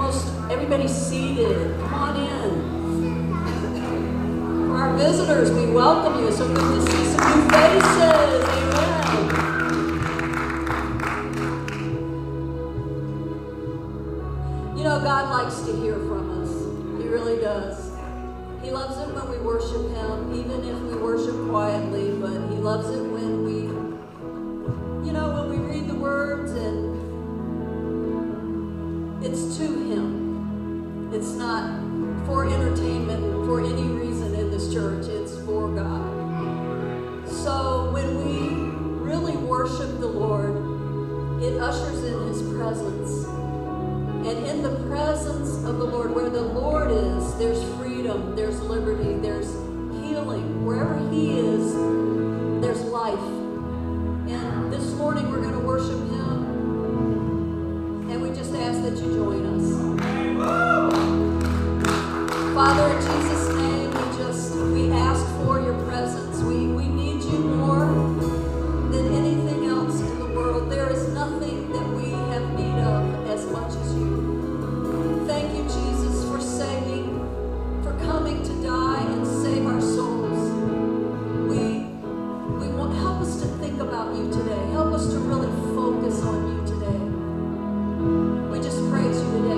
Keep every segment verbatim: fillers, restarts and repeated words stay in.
almost everybody's seated. Come on in. For our visitors, we welcome you. So good to see some new faces. Amen. You know, God likes to hear from us. He really does. He loves it when we worship Him, even if we worship quietly, but He loves it when we, you know, when we read the words and it's to Him. It's not for entertainment for any reason in this church. It's for God. So when we really worship the Lord, it ushers in His presence. And in the presence of the Lord, where the Lord is, there's freedom, there's liberty, there's healing. Wherever He is, there's life. And this morning we're going to worship Him. And we just ask that you join us. Father, in Jesus' name, we just, we ask for your presence. We, we need you more than anything else in the world. There is nothing that we have need of as much as you. Thank you, Jesus, for saving, for coming to die and save our souls. We, we want, help us to think about you today. Help us to really focus on you today. We just praise you today.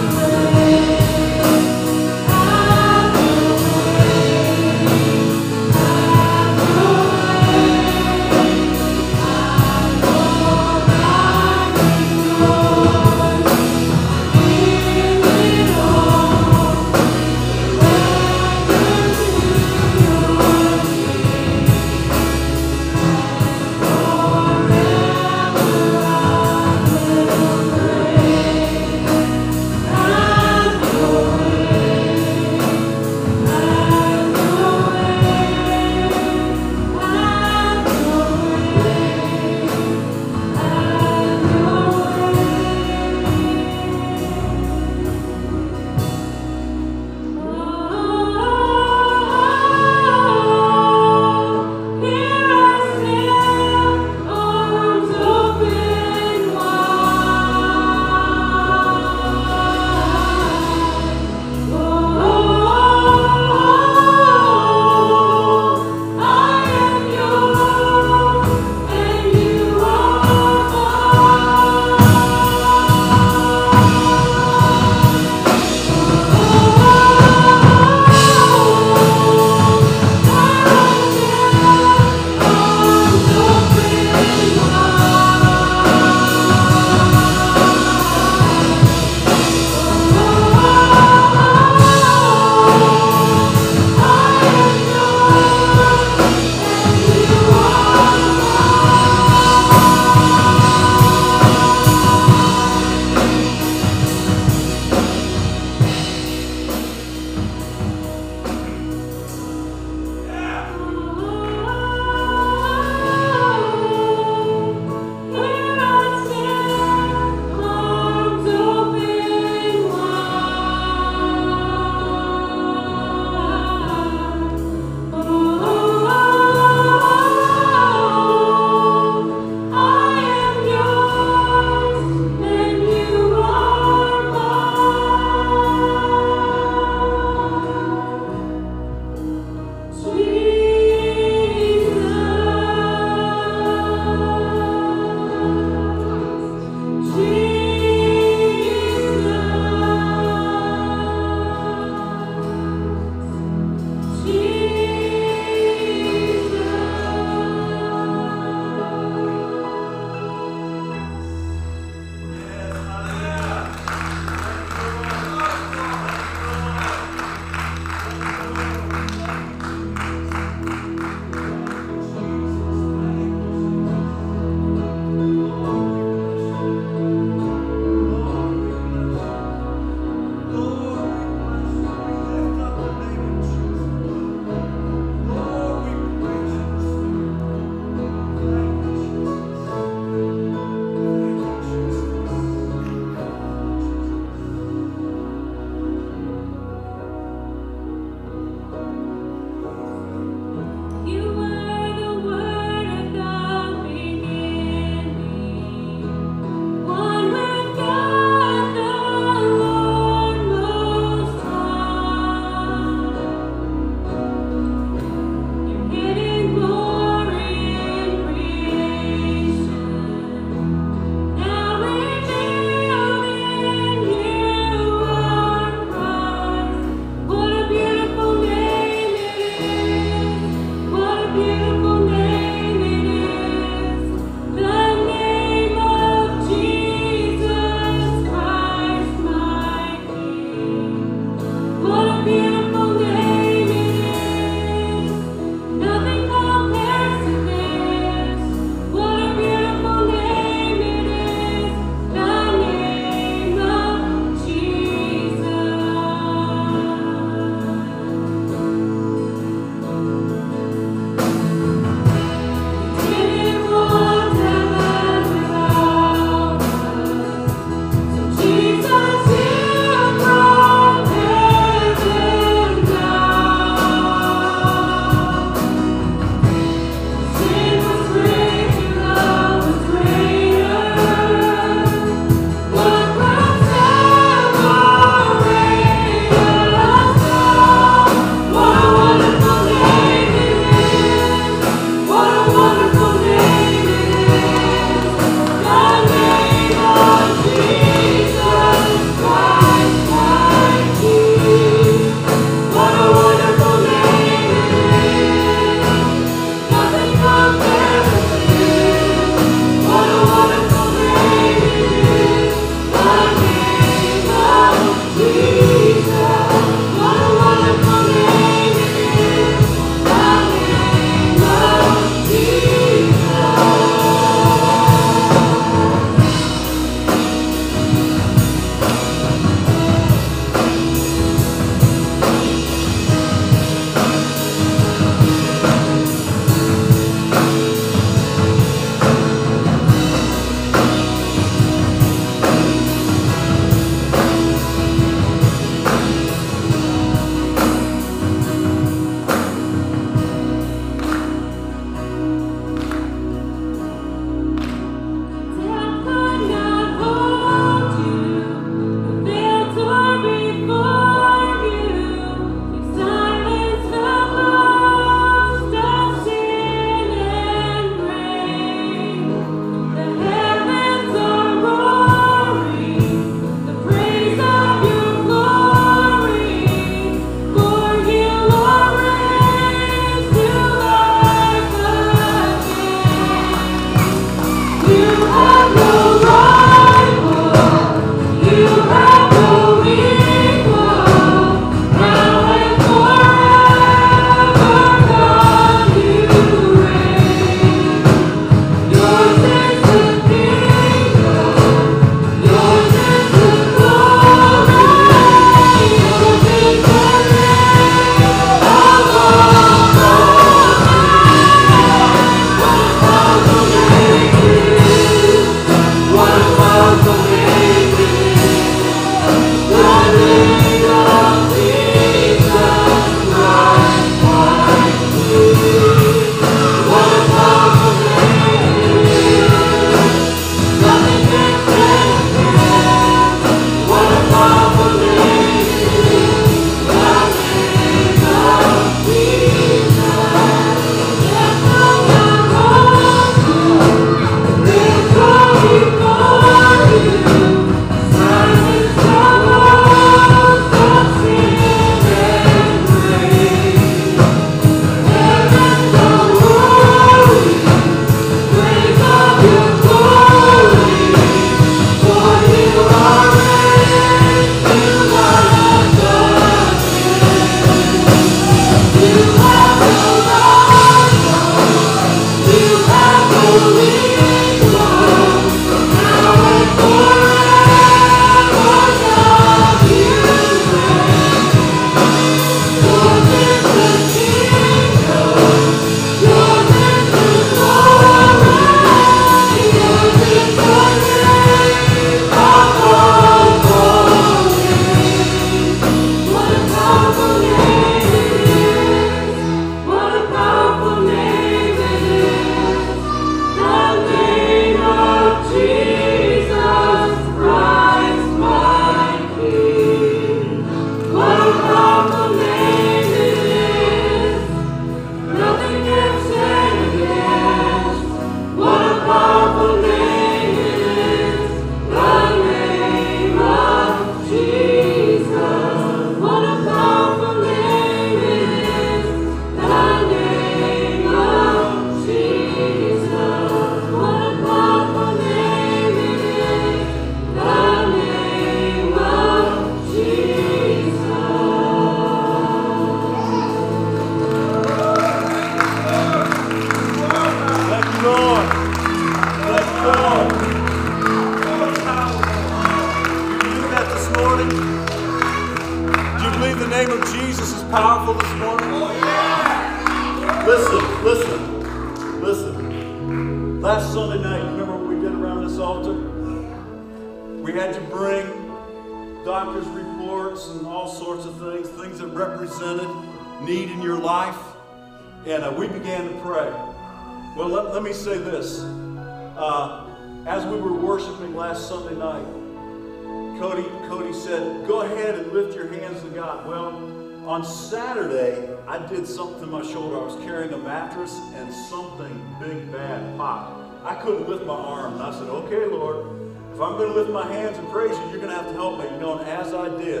powerful this morning? Oh, yeah. Listen, listen, listen. Last Sunday night, you remember what we did around this altar? We had you bring doctor's reports and all sorts of things, things that represented need in your life. And uh, we began to pray. Well, let, let me say this. Uh, as we were worshiping last Sunday night, Cody, Cody said, go ahead and lift your hands to God. Well, on Saturday, I did something to my shoulder. I was carrying a mattress and something big, bad popped. I couldn't lift my arm. And I said, okay, Lord, if I'm going to lift my hands and praise you, you're going to have to help me. You know, and as I did.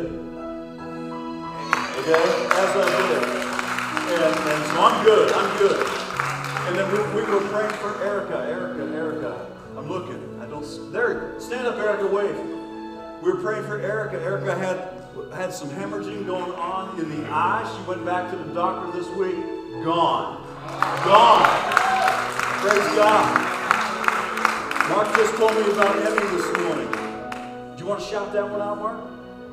Okay? As I did. And, and so I'm good. I'm good. And then we, we were praying for Erica. Erica, Erica. I'm looking. I don't. There. Stand up, Erica. Wave. We were praying for Erica. Erica had had some hemorrhaging going on in the eye. She went back to the doctor this week. Gone. Gone. Praise God. Mark just told me about Emmy this morning. Do you want to shout that one out, Mark?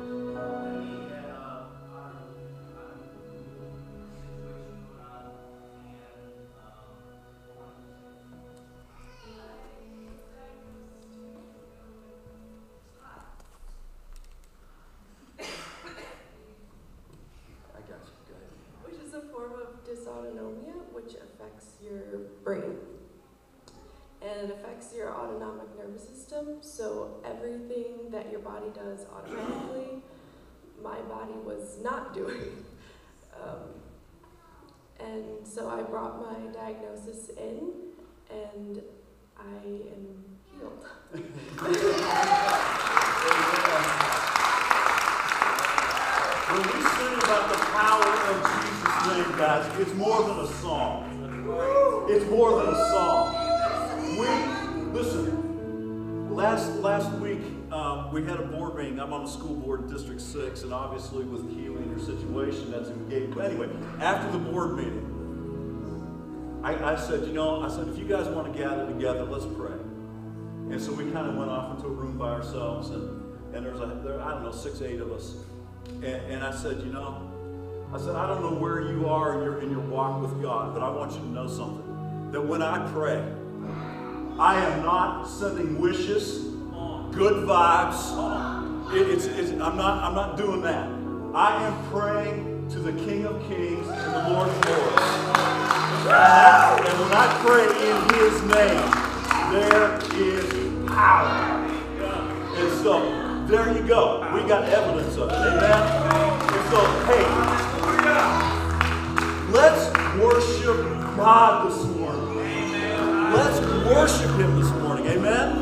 Dysautonomia, which affects your brain. And it affects your autonomic nervous system, so everything that your body does automatically, my body was not doing. Um, and so I brought my diagnosis in, and I am healed. When we sing about the power of Jesus' name, guys, it's more than a song. It's more than a song. We, listen, last last week um, we had a board meeting. I'm on the school board in District six, and obviously with Keely and her situation, that's engaged. But anyway, after the board meeting, I, I said, you know, I said, if you guys want to gather together, let's pray. And so we kind of went off into a room by ourselves, and, and there's, a, there, I don't know, six, eight of us. And, and I said, you know, I said, I don't know where you are in your, in your walk with God, but I want you to know something. That when I pray, I am not sending wishes, good vibes. It, it's, it's, I'm not, I'm not doing that. I am praying to the King of Kings and the Lord of Lords. And when I pray in His name, there is power. And so, there you go. We got evidence of it. Amen? And so, hey, let's worship God this morning. Let's worship Him this morning. Amen?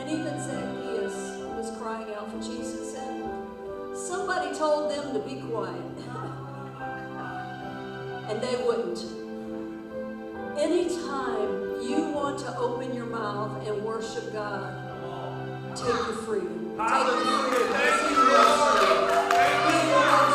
And even Zacchaeus was crying out for Jesus, and somebody told them to be quiet. And they wouldn't. Anytime you want to open your mouth and worship God, take your freedom. Take your freedom. Thank you, Lord. Thank you, Lord.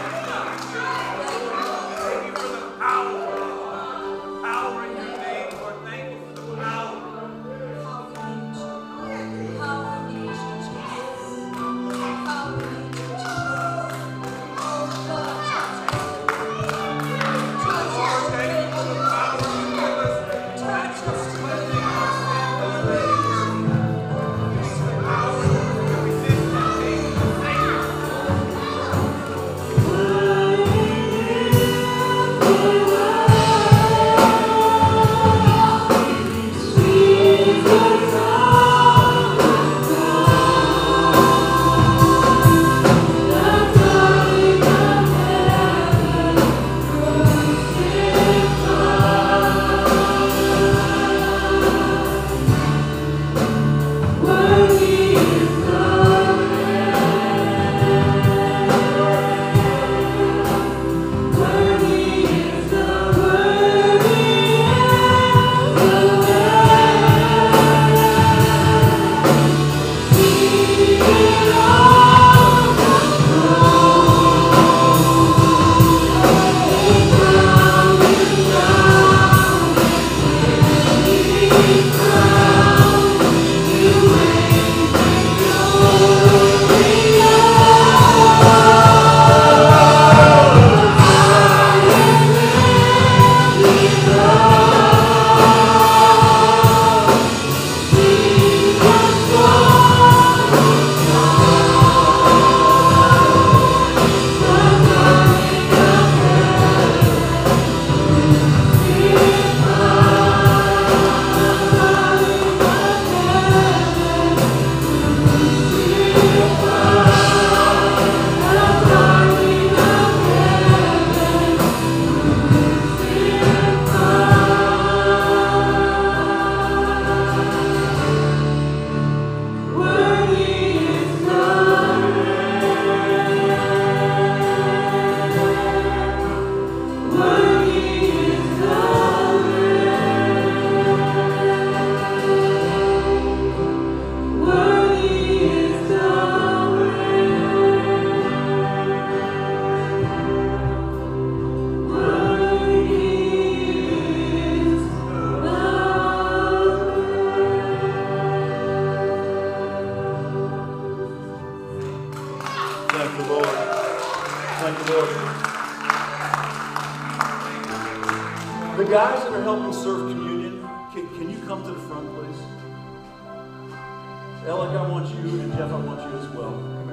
Thank you for the power. Power in your name, Lord. Thank you for the power. How we need you. How we need you, Jesus. How we need you, Jesus. Oh, God, touch us. Touch us. Thank you for the power you give us. Touch us today. The guys that are helping serve communion, can, can you come to the front, please? Alec, I want you, and Jeff, I want you as well. Come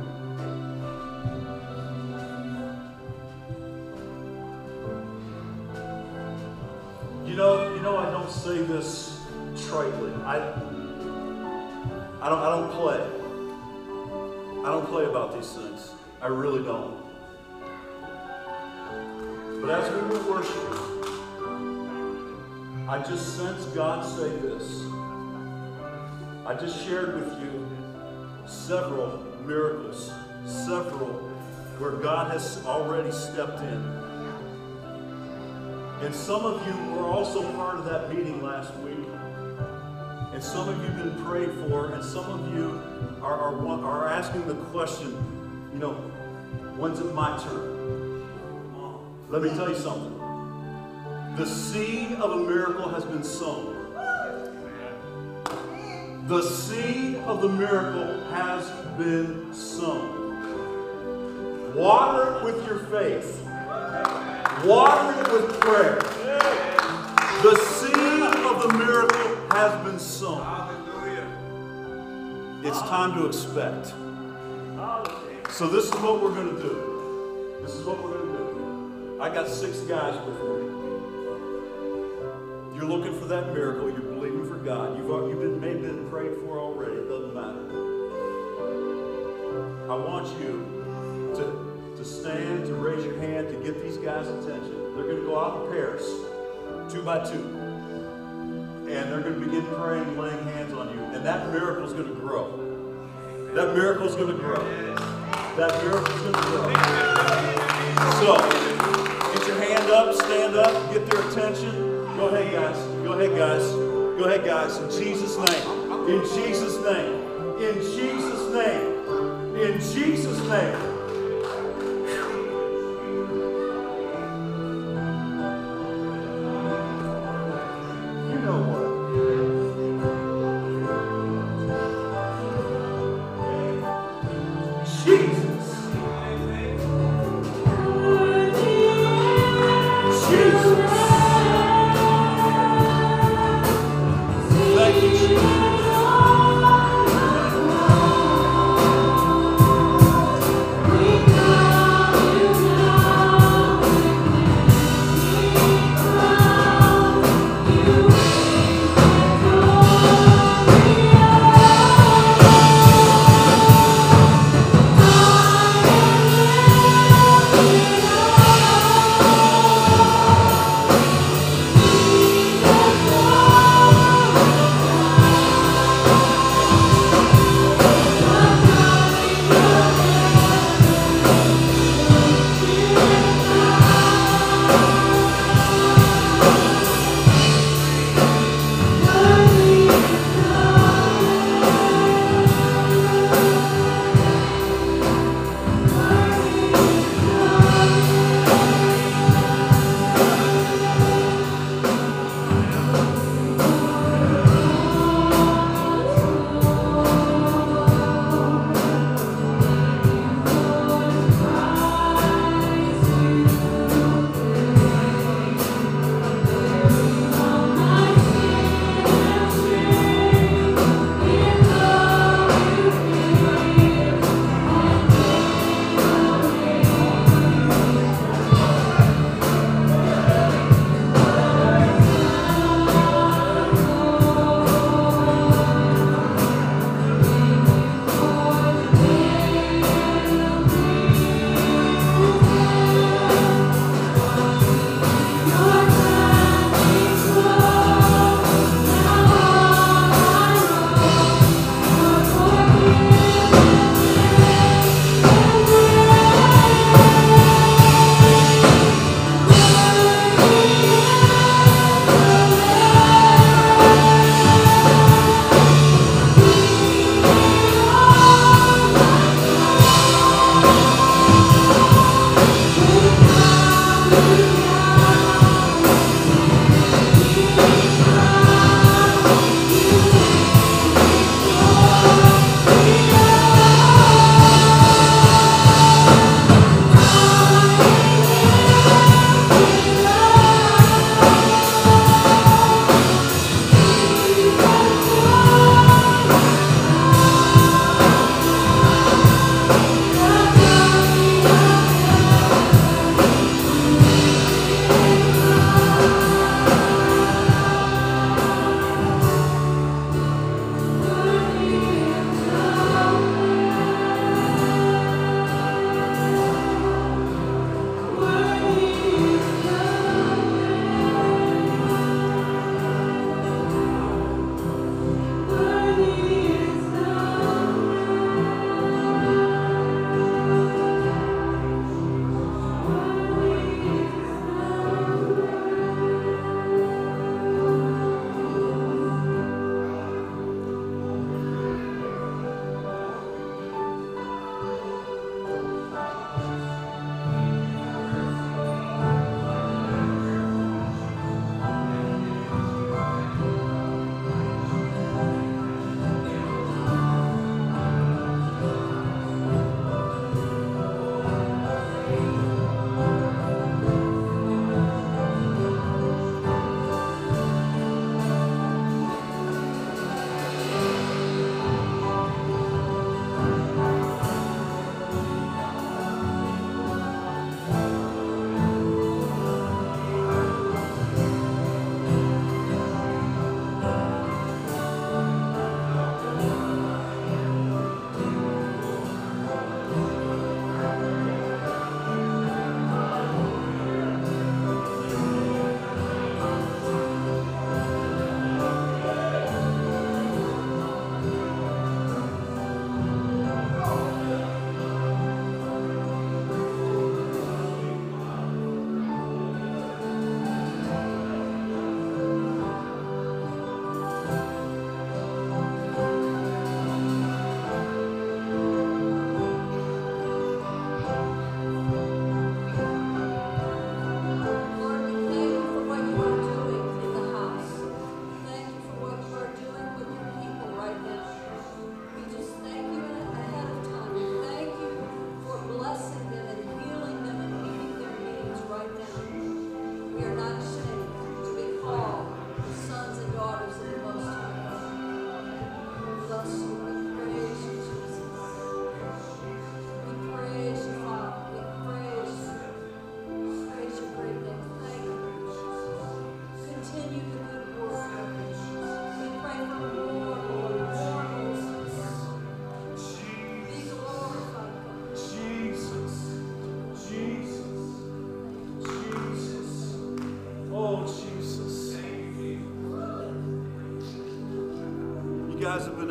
here. You know, you know, I don't say this tritely. I, I don't, I don't play. I don't play about these things. I really don't. But as we were worshiping, I just sense God say this. I just shared with you several miracles, several where God has already stepped in. And some of you were also part of that meeting last week. And some of you have been prayed for, and some of you are, are, are asking the question, you know, when's it my turn? Let me tell you something. The seed of a miracle has been sown. The seed of the miracle has been sown. Water it with your faith. Water it with prayer. The seed of the miracle has been sown. It's time to expect. So this is what we're going to do. This is what we're going to do. I got six guys with me. You're looking for that miracle. You're believing for God. You've, you've been, maybe been prayed for already. It doesn't matter. I want you to, to stand, to raise your hand, to get these guys' attention. They're going to go out in pairs, two by two. and they're going to begin praying, laying hands on you, and that miracle is going to grow. That miracle is going to grow. That miracle is going to grow. So, get your hand up, stand up, get their attention. Go ahead, guys. Go ahead, guys. Go ahead, guys. In Jesus' name. In Jesus' name. In Jesus' name. In Jesus' name.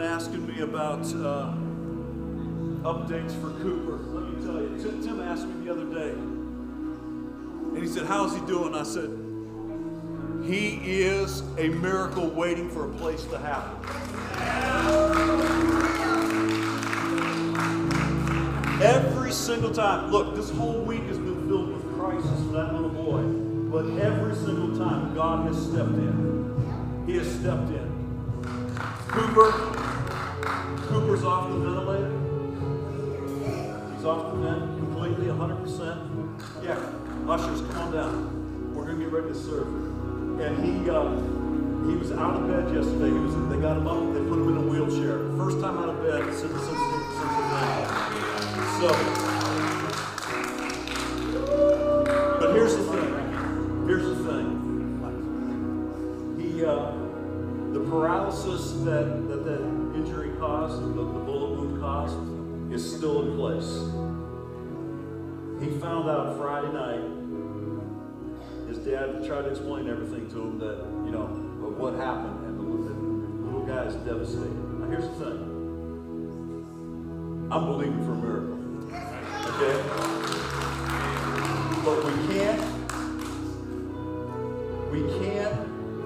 asking me about uh, updates for Cooper. Let me tell you, Tim, Tim asked me the other day, and he said, how's he doing? I said, he is a miracle waiting for a place to happen. Every single time. Look, this whole week has been filled with crisis for that little boy. But every single time, God has stepped in. He has stepped in. Cooper, Cooper's off the ventilator. He's off the vent completely, one hundred percent. Yeah, ushers, come on down. We're going to get ready to serve. And he uh, he was out of bed yesterday. He was. They got him up. They put him in a wheelchair. First time out of bed since since since, since the night. So, but here's the thing. Here's the thing. He uh, the paralysis that that that injury caused, the, the bullet wound caused, is still in place. He found out Friday night. His dad tried to explain everything to him that, you know, of what happened, and the, the little guy is devastated. Now here's the thing. I'm believing for a miracle. Okay? But we can't, we can't,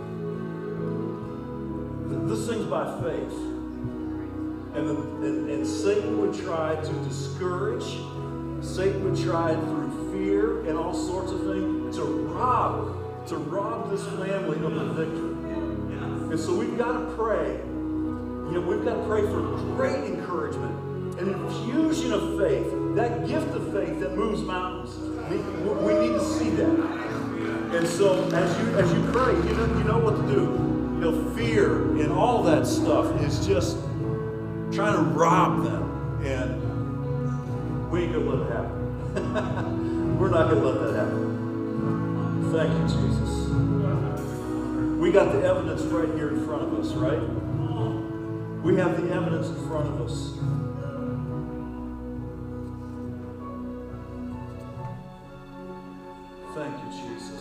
this thing's by faith. And, the, and, and Satan would try to discourage, Satan would try through fear and all sorts of things to rob, to rob this family of the victory. And so we've got to pray. You know, we've got to pray for great encouragement, an infusion of faith, that gift of faith that moves mountains. We, we need to see that. And so as you as you pray, you know you know what to do. You know, fear and all that stuff is just trying to rob them, and we ain't gonna let it happen. We're not gonna let that happen. Thank you, Jesus. We got the evidence right here in front of us, right? We have the evidence in front of us. Thank you, Jesus.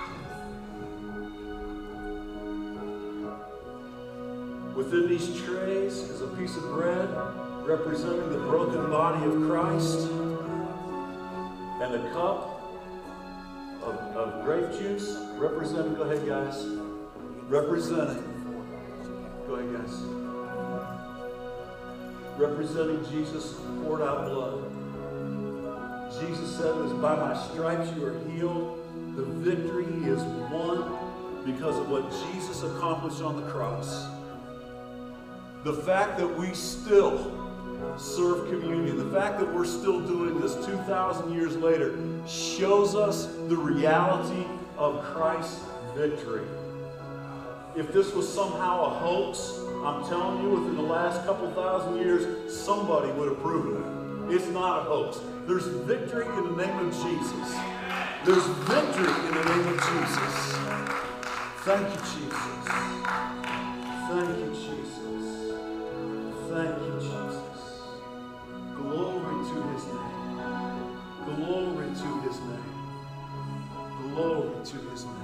Within these trays is a piece of bread representing the broken body of Christ, and a cup of, of grape juice representing, go ahead guys, representing, go ahead guys, representing Jesus' poured out blood. Jesus said it was by my stripes you are healed. The victory is won because of what Jesus accomplished on the cross. The fact that we still serve communion, the fact that we're still doing this two thousand years later, shows us the reality of Christ's victory. If this was somehow a hoax, I'm telling you, within the last couple thousand years, somebody would have proven it. It's not a hoax. There's victory in the name of Jesus. There's victory in the name of Jesus. Thank you, Jesus. Thank you, Jesus. Thank you, Jesus. Glory to his name. Glory to his name. Glory to his name.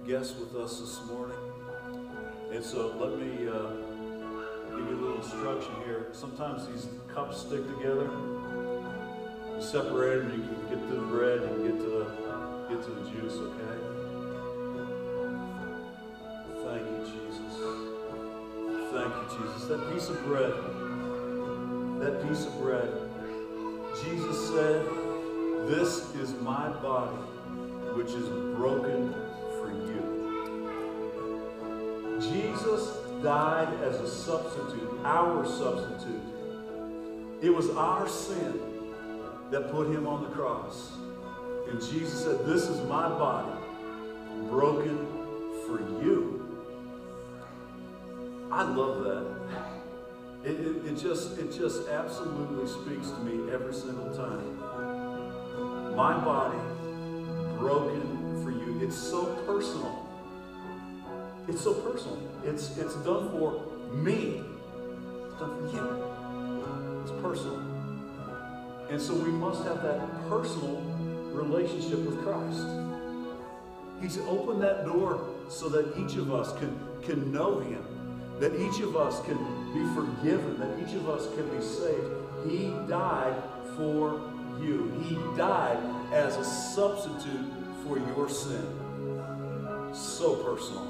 guests with us this morning. And so let me uh, give you a little instruction here. Sometimes these cups stick together. You separate them, you can get to the bread, you can get to the, get to the juice, okay? Thank you, Jesus. Thank you, Jesus. That piece of bread, that piece of bread, Jesus said, "This is my body, which is broken for you." Jesus died as a substitute, our substitute. It was our sin that put him on the cross. And Jesus said, "This is my body, broken for you." I love that. It, it, it just it just absolutely speaks to me every single time. My body broken for you. It's so personal. It's so personal. It's it's done for me. It's done for you. It's personal. And so we must have that personal relationship with Christ. He's opened that door so that each of us can, can know him. That each of us can be forgiven, that each of us can be saved. He died for you. He died as a substitute for your sin. So personal.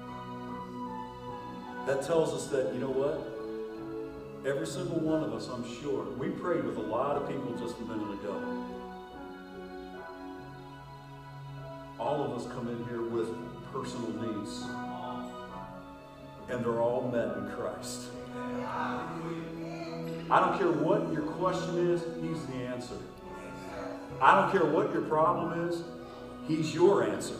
That tells us that, you know what? Every single one of us, I'm sure, we prayed with a lot of people just a minute ago. All of us come in here with personal needs. And they're all met in Christ. I don't care what your question is, he's the answer. I don't care what your problem is, he's your answer.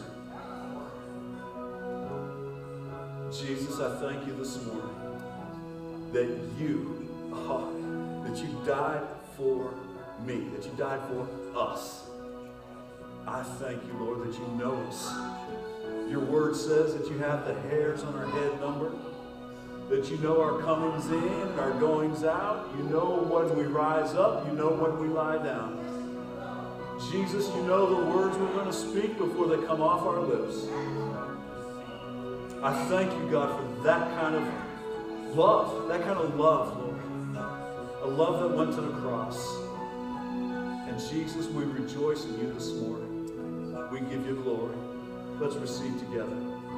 Jesus, I thank you this morning that you, oh, that you died for me, that you died for us. I thank you, Lord, that you know us. Your word says that you have the hairs on our head numbered, that you know our comings in and our goings out. You know when we rise up, you know when we lie down. Jesus, you know the words we're going to speak before they come off our lips. I thank you, God, for that kind of love, that kind of love, Lord. A love that went to the cross. And Jesus, we rejoice in you this morning. We give you glory. Let's receive together.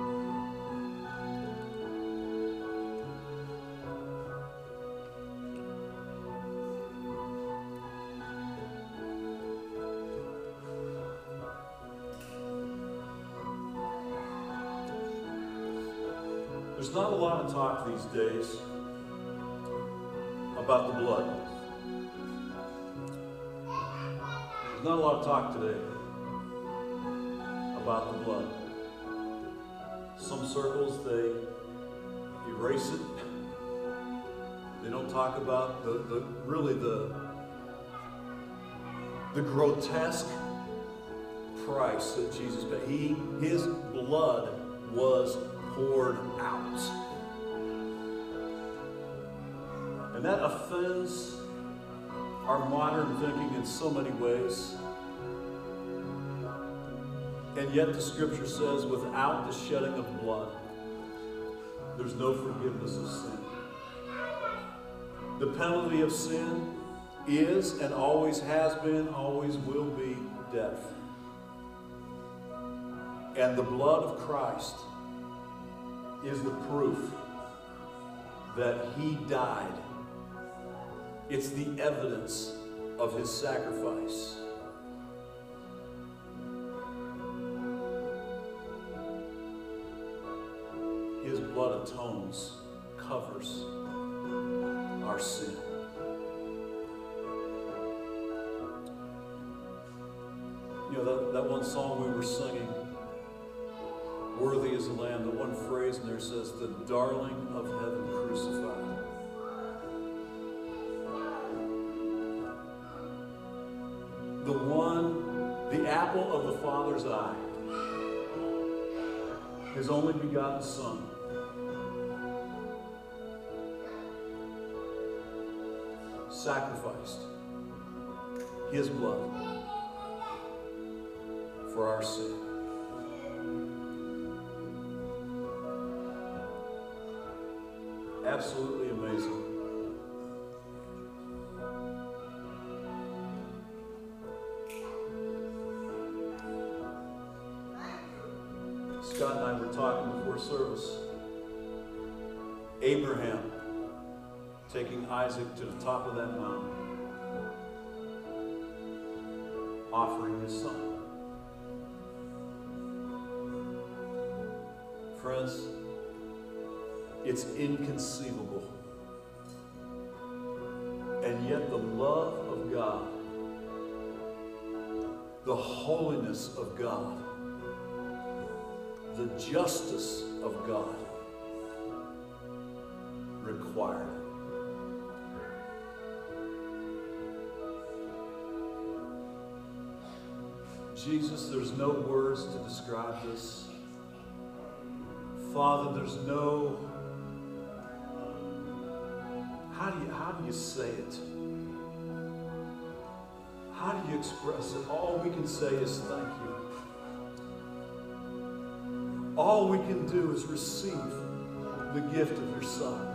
There's not a lot of talk these days about the blood. There's not a lot of talk today about the blood. Some circles, they erase it. They don't talk about the, the really the, the grotesque price that Jesus paid. He, his blood was poured out. And that offends our modern thinking in so many ways. And yet the scripture says, without the shedding of blood, there's no forgiveness of sin. The penalty of sin is and always has been, always will be death. And the blood of Christ is the proof that he died. It's the evidence of his sacrifice. His blood atones, covers our sin. You know, that, that one song we were singing, "Worthy is the Lamb," the one phrase in there says, "the darling of heaven crucified." The one, the apple of the Father's eye, his only begotten Son, sacrificed his blood for our sin. absolutely amazing. Scott and I were talking before service. Abraham taking Isaac to the top of that mountain, offering his son. Friends, it's inconceivable. And yet the love of God, the holiness of God, the justice of God required it. Jesus, there's no words to describe this. Father, there's no, how do you, how do you say it? How do you express it? All we can say is thank you. All we can do is receive the gift of your Son.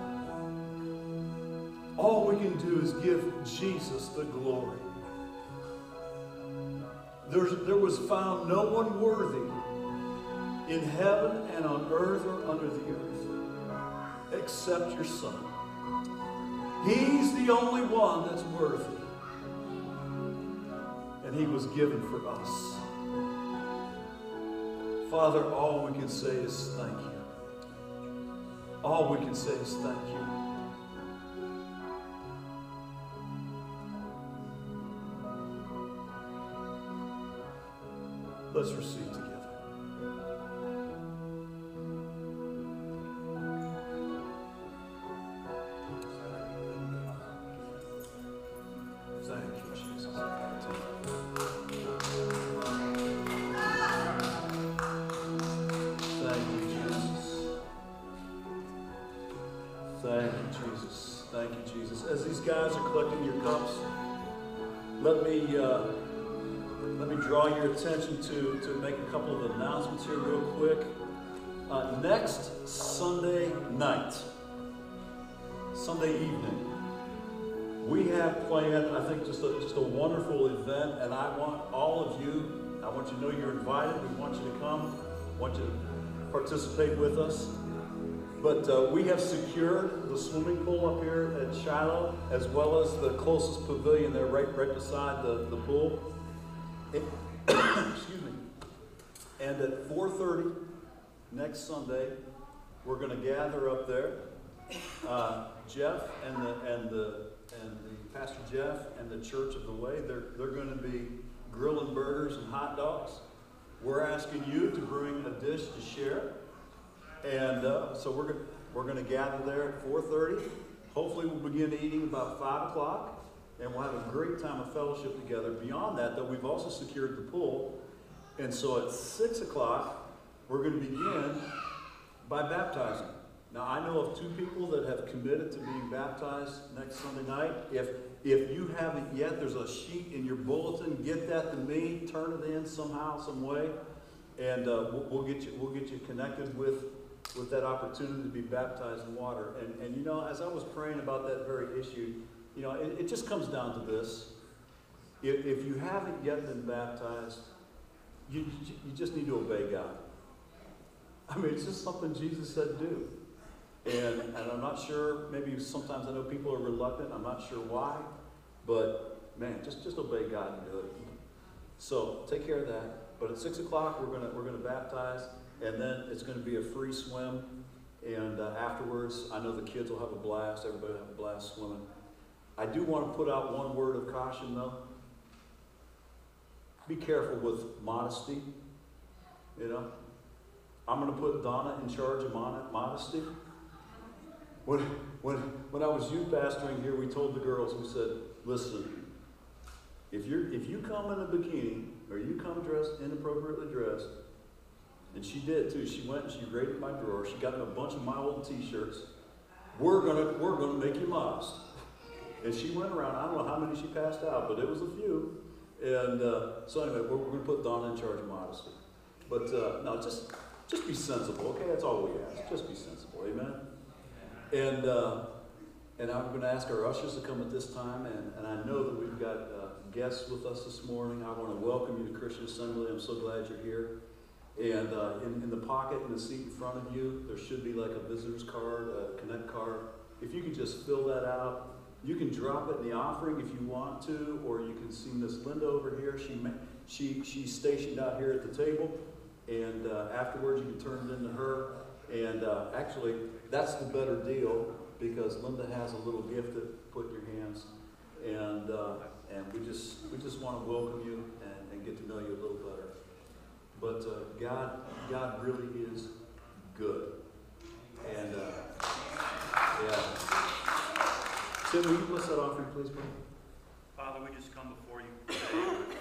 All we can do is give Jesus the glory. There's, there was found no one worthy in heaven and on earth or under the earth except your Son. He's the only one that's worthy. And he was given for us. Father, all we can say is thank you. All we can say is thank you. Let's receive together. Thank you, Jesus. Thank you, Jesus. Thank you, Jesus. Thank you, Jesus. As these guys are collecting your cups, let me uh, let me draw your attention to, to make a couple of announcements here real quick. Uh, next Sunday night, Sunday evening, we have planned, I think, just a, just a wonderful event, and I want all of you, I want you to know you're invited. We want you to come. I want you to participate with us. But uh, we have secured the swimming pool up here at Shiloh, as well as the closest pavilion there, right, right beside the, the pool. It, excuse me. And at four thirty next Sunday, we're going to gather up there. Uh, Jeff and the and the and the Pastor Jeff and the Church of the Way, they're they're going to be grilling burgers and hot dogs. We're asking you to bring a dish to share, and uh, so we're gonna, we're going to gather there at four thirty. Hopefully, we'll begin eating about five o'clock. And we'll have a great time of fellowship together. Beyond that, though, we've also secured the pool. And so at six o'clock, we're going to begin by baptizing. Now, I know of two people that have committed to being baptized next Sunday night. If, if you haven't yet, there's a sheet in your bulletin. Get that to me. Turn it in somehow, some way. And uh, we'll, we'll, get you, we'll get you connected with, with that opportunity to be baptized in water. And, and, you know, as I was praying about that very issue, you know, it, it just comes down to this. If, if you haven't yet been baptized, you, you just need to obey God. I mean, it's just something Jesus said do. And, and I'm not sure, maybe sometimes I know people are reluctant. I'm not sure why. But, man, just, just obey God and do it. So take care of that. But at six o'clock, we're going we're gonna baptize. And then it's going to be a free swim. And uh, afterwards, I know the kids will have a blast. Everybody will have a blast swimming. I do want to put out one word of caution, though. Be careful with modesty. You know, I'm going to put Donna in charge of modesty. When, when, when I was youth pastoring here, we told the girls, we said, listen, if, you're, if you come in a bikini, or you come dressed, inappropriately dressed, and she did too, she went and she raided my drawer, she got me a bunch of my old t-shirts, we're going to we're gonna make you modest. And she went around, I don't know how many she passed out, but it was a few. And uh, so anyway, we're, we're going to put Donna in charge of modesty. But uh, no, just, just be sensible, okay? That's all we ask. Just be sensible, amen? And uh, and I'm going to ask our ushers to come at this time, and, and I know that we've got uh, guests with us this morning. I want to welcome you to Christian Assembly. I'm so glad you're here. And uh, in, in the pocket in the seat in front of you, there should be like a visitor's card, a connect card. If you could just fill that out, you can drop it in the offering if you want to, or you can see Miss Linda over here. She may, she she's stationed out here at the table, and uh, afterwards you can turn it into her. And uh, actually, that's the better deal, because Linda has a little gift to put in your hands, and uh, and we just we just want to welcome you and, and get to know you a little better. But uh, God God really is good, and uh, yeah. Tim, will you bless that offering, please, brother? Father, we just come before you today with,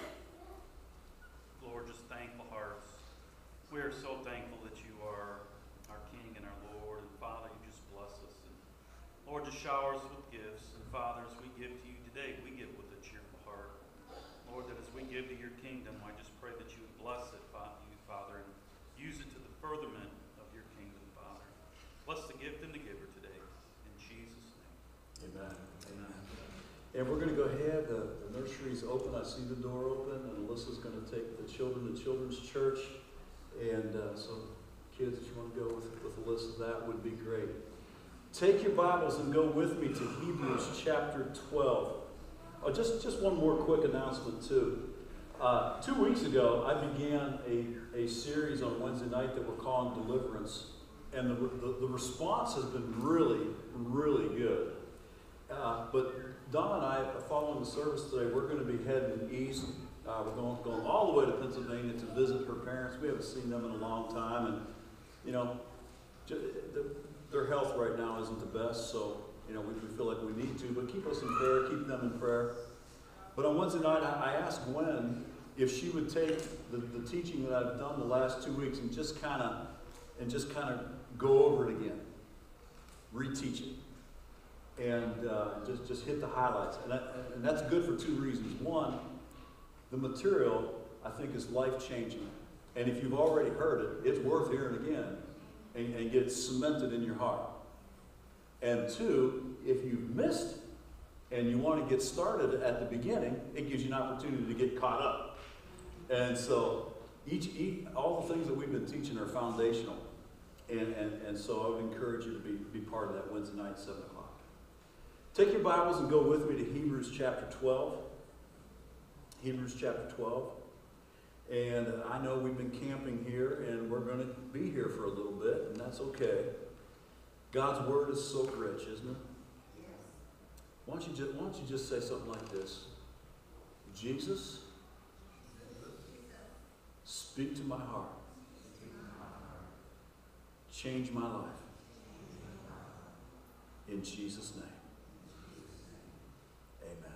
Lord, just thankful hearts. We are so thankful that you are our King and our Lord. And Father, you just bless us. And Lord, just shower us with gifts. And Father, as we give to you today, we give with a cheerful heart. Lord, that as we give to your kingdom, I just pray that you would bless it, Father, and use it to the furtherment of your kingdom, Father. Bless the gift and the giver today. In Jesus' name. Amen. Amen. And we're going to go ahead. The, the nursery's open. I see the door open, and Alyssa's going to take the children to Children's Church. And uh, so, kids, if you want to go with, with Alyssa, that would be great. Take your Bibles and go with me to Hebrews chapter twelve. Oh, just, just one more quick announcement, too. Uh, two weeks ago, I began a, a series on Wednesday night that we're calling Deliverance. And the, the, the response has been really, really good. Uh, but Don and I, following the service today, we're going to be heading east. Uh, we're going, going all the way to Pennsylvania to visit her parents. We haven't seen them in a long time. And, you know, j- the, their health right now isn't the best. So, you know, we, we feel like we need to. But keep us in prayer. Keep them in prayer. But on Wednesday night, I, I asked Gwen if she would take the, the teaching that I've done the last two weeks and just kind of and just kind of go over it again. Reteach it. And uh, just, just hit the highlights. And, that, and that's good for two reasons. One, the material, I think, is life-changing. And if you've already heard it, it's worth hearing again and, and get cemented in your heart. And two, if you've missed and you want to get started at the beginning, it gives you an opportunity to get caught up. And so each, each all the things that we've been teaching are foundational. And, and, and so I would encourage you to be, be part of that Wednesday night, seven o'clock. Take your Bibles and go with me to Hebrews chapter twelve. Hebrews chapter twelve. And I know we've been camping here, and we're going to be here for a little bit, and that's okay. God's Word is so rich, isn't it? Yes. Why don't you just, why don't you just say something like this? Jesus, speak to my heart. Change my life. In Jesus' name. Amen.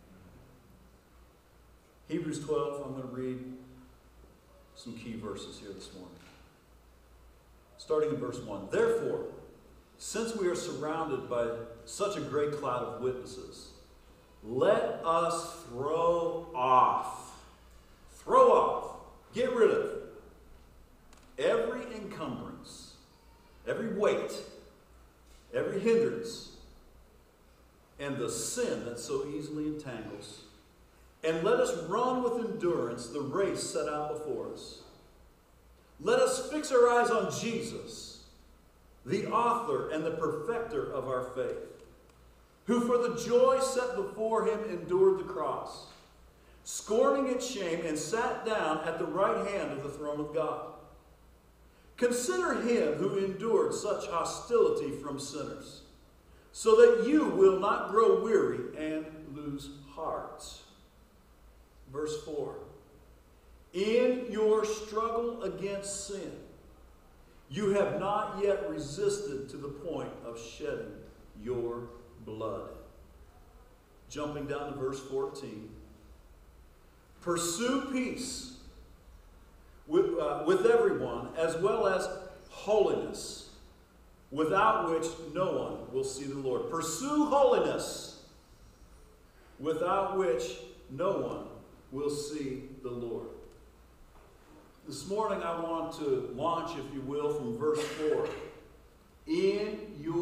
Hebrews twelve, I'm going to read some key verses here this morning. Starting in verse one. Therefore, since we are surrounded by such a great cloud of witnesses, let us throw off, throw off, get rid of every encumbrance, every weight, every hindrance, and the sin that so easily entangles. And let us run with endurance the race set out before us. Let us fix our eyes on Jesus, the author and the perfecter of our faith, who for the joy set before him endured the cross, scorning its shame, and sat down at the right hand of the throne of God. Consider him who endured such hostility from sinners, so that you will not grow weary and lose heart. Verse four. In your struggle against sin, you have not yet resisted to the point of shedding your blood. Jumping down to verse fourteen. Pursue peace with, uh, with everyone, as well as holiness, without which no one will see the Lord. Pursue holiness, without which no one will see the Lord. This morning I want to launch, if you will, from verse four. In your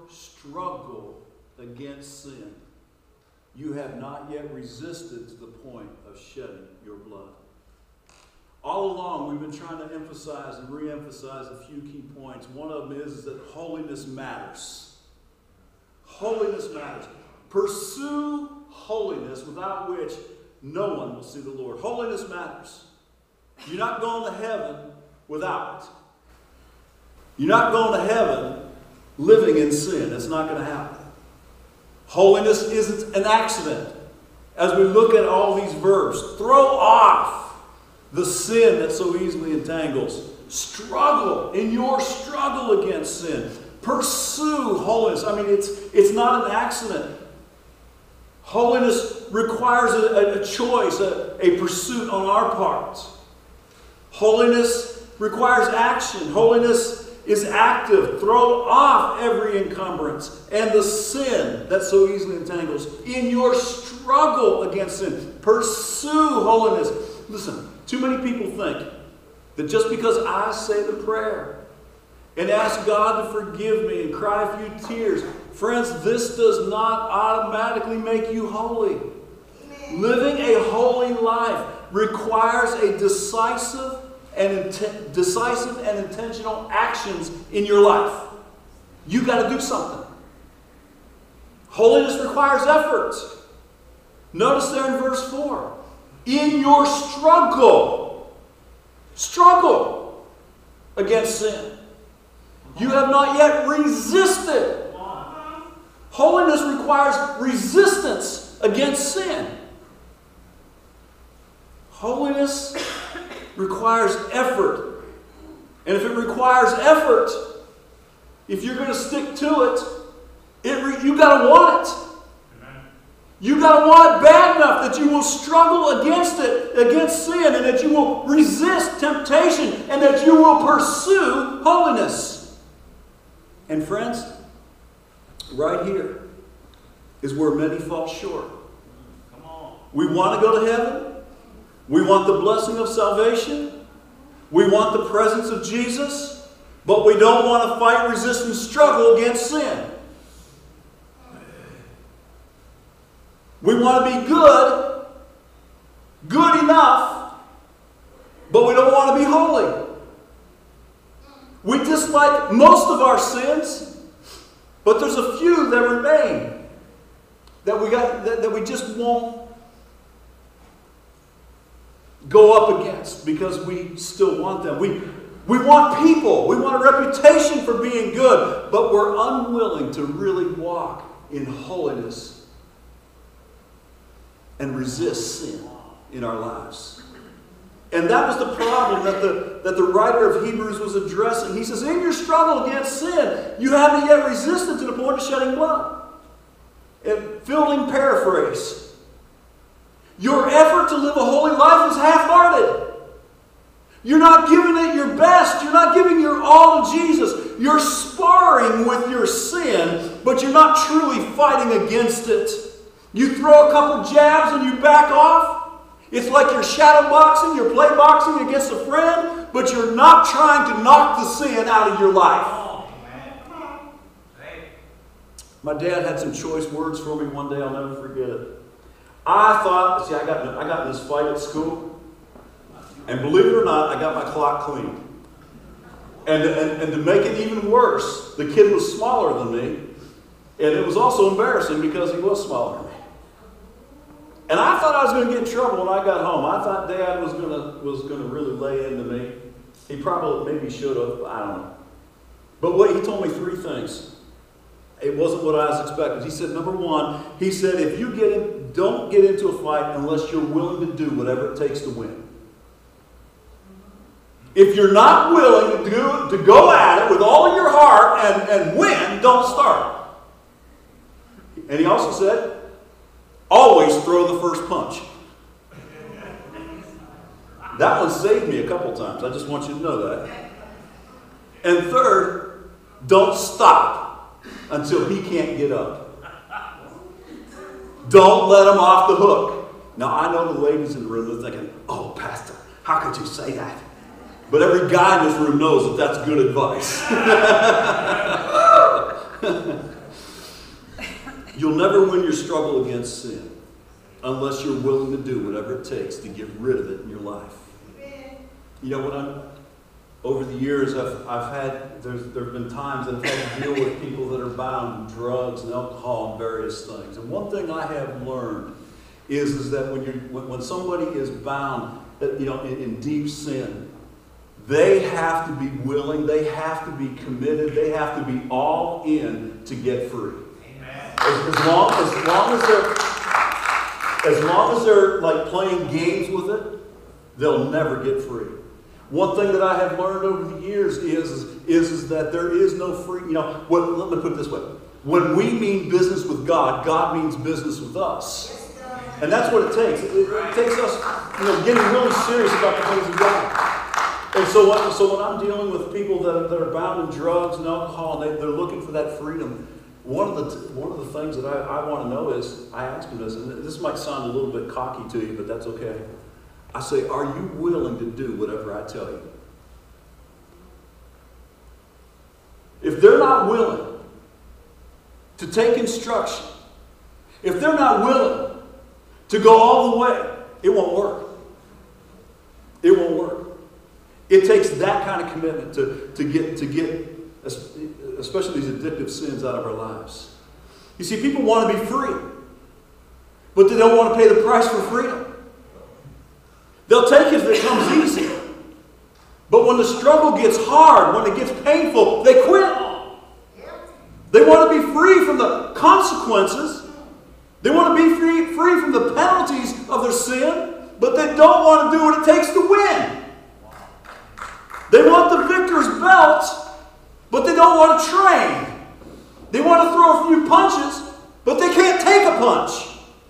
struggle against sin, you have not yet resisted to the point of shedding your blood. All along, we've been trying to emphasize and re-emphasize a few key points. One of them is, is that holiness matters. Holiness matters. Pursue holiness, without which no one will see the Lord. Holiness matters. You're not going to heaven without it. You're not going to heaven living in sin. It's not going to happen. Holiness isn't an accident. As we look at all these verbs, throw off the sin that so easily entangles. Struggle in your struggle against sin. Pursue holiness. I mean, it's, it's not an accident. Holiness requires a, a choice, a, a pursuit on our part. Holiness requires action. Holiness is active. Throw off every encumbrance and the sin that so easily entangles in your struggle against sin. Pursue holiness. Listen, too many people think that just because I say the prayer and ask God to forgive me and cry a few tears, friends, this does not automatically make you holy. Amen. Living a holy life requires a decisive and int- decisive and intentional actions in your life. You got to do something. Holiness requires effort. Notice there in verse four. In your struggle, struggle against sin, you have not yet resisted. Holiness requires resistance against sin. Holiness requires effort. And if it requires effort, if you're going to stick to it, it re- you got to want it. You got to want it bad enough that you will struggle against it, against sin, and that you will resist temptation, and that you will pursue holiness. And friends, right here is where many fall short. Come on. We want to go to heaven. We want the blessing of salvation. We want the presence of Jesus. But we don't want to fight, resist, and struggle against sin. We want to be good, good enough, but we don't want to be holy. We dislike most of our sins, but there's a few that remain that we got that, that we just won't go up against because we still want them. We we want people. We want a reputation for being good, but we're unwilling to really walk in holiness and resist sin in our lives. And that was the problem that the, that the writer of Hebrews was addressing. He says, in your struggle against sin, you haven't yet resisted to the point of shedding blood. And Fielding paraphrase. Your effort to live a holy life is half-hearted. You're not giving it your best. You're not giving your all to Jesus. You're sparring with your sin, but you're not truly fighting against it. You throw a couple jabs and you back off. It's like you're shadow boxing, you're play boxing against a friend, but you're not trying to knock the sin out of your life. My dad had some choice words for me one day, I'll never forget it. I thought, see, I got, I got in this fight at school, and believe it or not, I got my clock cleaned. And, and, and to make it even worse, the kid was smaller than me, and it was also embarrassing because he was smaller than me. And I thought I was going to get in trouble when I got home. I thought Dad was going to was going to really lay into me. He probably maybe should have. I don't know. But what he told me three things. It wasn't what I was expecting. He said, number one, he said, if you get in, don't get into a fight unless you're willing to do whatever it takes to win. If you're not willing to do to go at it with all of your heart and, and win, don't start. And he also said, always throw the first punch. That one saved me a couple times. I just want you to know that. And third, don't stop until he can't get up. Don't let him off the hook. Now, I know the ladies in the room are thinking, oh, Pastor, how could you say that? But every guy in this room knows that that's good advice. You'll never win your struggle against sin unless you're willing to do whatever it takes to get rid of it in your life. You know, when I'm, over the years, I've, I've had, there's, there have been times that I've had to deal with people that are bound in drugs and alcohol and various things. And one thing I have learned is, is that when, you're, when, when somebody is bound, you know, in, in deep sin, they have to be willing, they have to be committed, they have to be all in to get free. Amen. As, as long as long as they're as long as they're like playing games with it, they'll never get free. One thing that I have learned over the years is, is, is, is that there is no free, you know, what, let me put it this way. When we mean business with God, God means business with us. And that's what it takes. It, it takes us, you know, getting really serious about the things of God. And so, what, so when I'm dealing with people that, that are bound in drugs and alcohol, and they, they're looking for that freedom, one of the one of the things that I, I want to know is, I ask them this, and this might sound a little bit cocky to you, but that's okay. I say, are you willing to do whatever I tell you? If they're not willing to take instruction, if they're not willing to go all the way, it won't work. It won't work. It takes that kind of commitment to, to get, to get, especially these addictive sins out of our lives. You see, people want to be free, but they don't want to pay the price for freedom. They'll take it if it comes easy. But when the struggle gets hard, when it gets painful, they quit. They want to be free from the consequences. They want to be free, free from the penalties of their sin, but they don't want to do what it takes to win. They want the victor's belt, but they don't want to train. They want to throw a few punches, but they can't take a punch.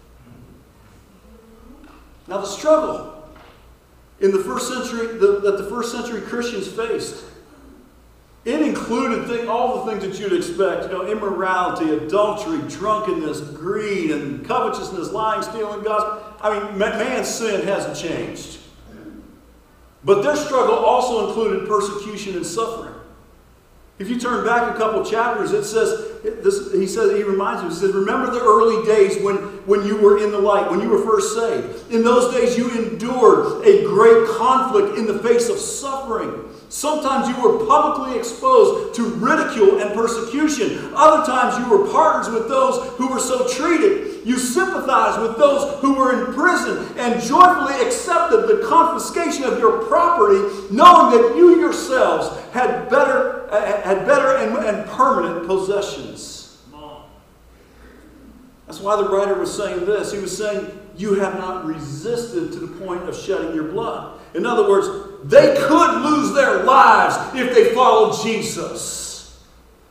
Now the struggle in the first century, the, that the first century Christians faced, it included thing, all the things that you'd expect. You know, immorality, adultery, drunkenness, greed, and covetousness, lying, stealing, gossip. I mean, man's sin hasn't changed. But their struggle also included persecution and suffering. If you turn back a couple chapters, it says, this, he says, he reminds us, he says, remember the early days when, when you were in the light, when you were first saved. In those days you endured a great conflict in the face of suffering. Sometimes you were publicly exposed to ridicule and persecution. Other times you were partners with those who were so treated. You sympathized with those who were in prison and joyfully accepted the confiscation of your property, knowing that you yourselves had better, uh, had better and, and permanent possessions. That's why the writer was saying this. He was saying, you have not resisted to the point of shedding your blood. In other words, they could lose their lives if they followed Jesus.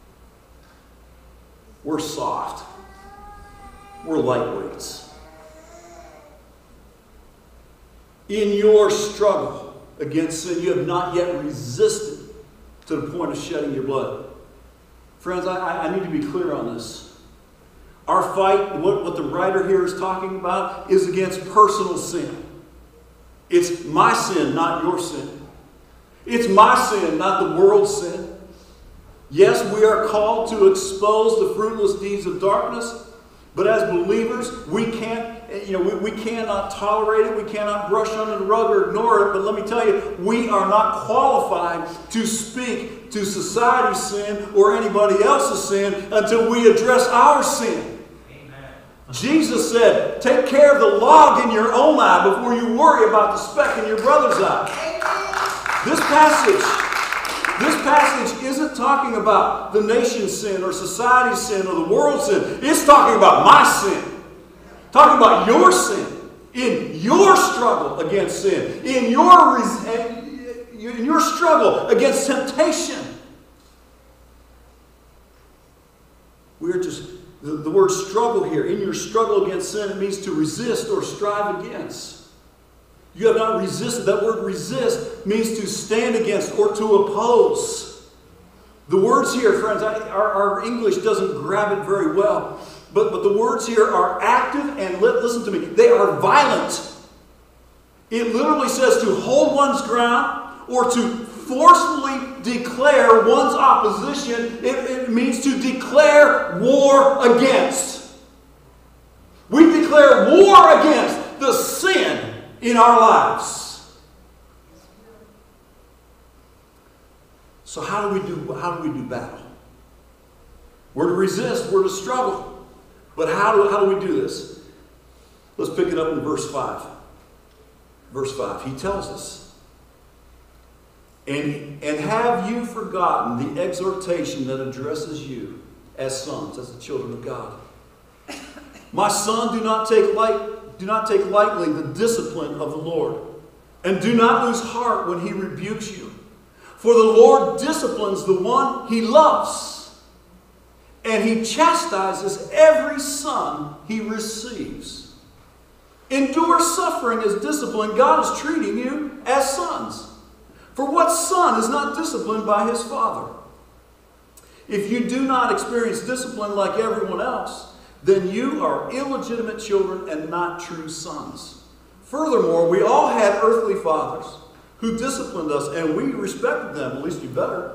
We're soft. We're lightweights. In your struggle against sin, you have not yet resisted to the point of shedding your blood. Friends, I, I need to be clear on this. Our fight, what, what the writer here is talking about, is against personal sin. It's my sin, not your sin. It's my sin, not the world's sin. Yes, we are called to expose the fruitless deeds of darkness, but as believers, we can't, you know, we, we cannot tolerate it. We cannot brush under the rug or ignore it. But let me tell you, we are not qualified to speak to society's sin or anybody else's sin until we address our sin. Jesus said, take care of the log in your own eye before you worry about the speck in your brother's eye. This passage, this passage isn't talking about the nation's sin or society's sin or the world's sin. It's talking about my sin. Talking about your sin. In your struggle against sin. In your, in your struggle against temptation. We're just... The, the word struggle here, in your struggle against sin, it means to resist or strive against. You have not resisted. That word resist means to stand against or to oppose. The words here, friends, I, our, our English doesn't grab it very well. But, but the words here are active and, li- listen to me, they are violent. It literally says to hold one's ground or to forcefully declare one's opposition. It, it means to declare war against. in our lives. So how do we do, how do we do battle? We're to resist, we're to struggle. But how do, how do we do this? Let's pick it up in verse five. Verse five, he tells us, and, and have you forgotten the exhortation that addresses you as sons, as the children of God? My son, do not take light, do not take lightly the discipline of the Lord, and do not lose heart when he rebukes you. For the Lord disciplines the one he loves, and he chastises every son he receives. Endure suffering as discipline. God is treating you as sons. For what son is not disciplined by his father? If you do not experience discipline like everyone else, then you are illegitimate children and not true sons. Furthermore, we all had earthly fathers who disciplined us, and we respected them. At least you better.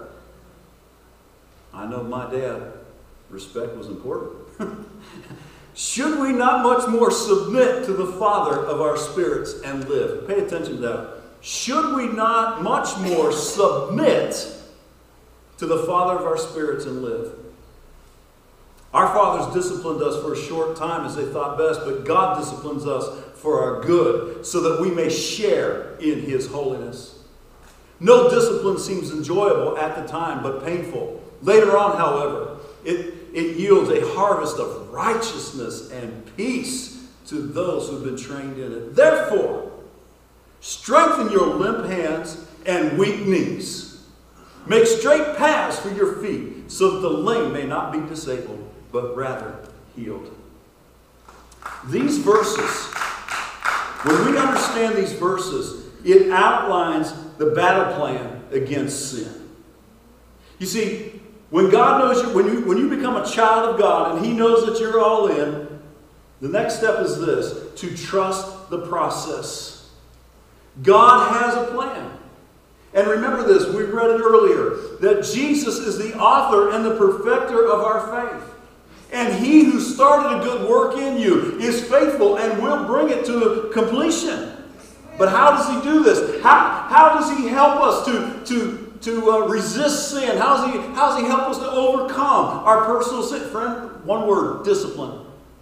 I know my dad. Respect was important. Should we not much more submit to the Father of our spirits and live? Pay attention to that. Should we not much more submit to the Father of our spirits and live? Our fathers disciplined us for a short time as they thought best, but God disciplines us for our good, so that we may share in his holiness. No discipline seems enjoyable at the time, but painful. Later on, however, it, it yields a harvest of righteousness and peace to those who have been trained in it. Therefore, strengthen your limp hands and weak knees. Make straight paths for your feet, so that the lame may not be disabled, but rather healed. These verses, when we understand these verses, it outlines the battle plan against sin. You see, when God knows you, when you, when you become a child of God and he knows that you're all in, the next step is this: to trust the process. God has a plan. And remember this, we read it earlier, that Jesus is the author and the perfecter of our faith. And he who started a good work in you is faithful and will bring it to completion. But how does he do this? How, how does he help us to, to, to uh, resist sin? How does, he, how does he help us to overcome our personal sin? Friend, one word: discipline.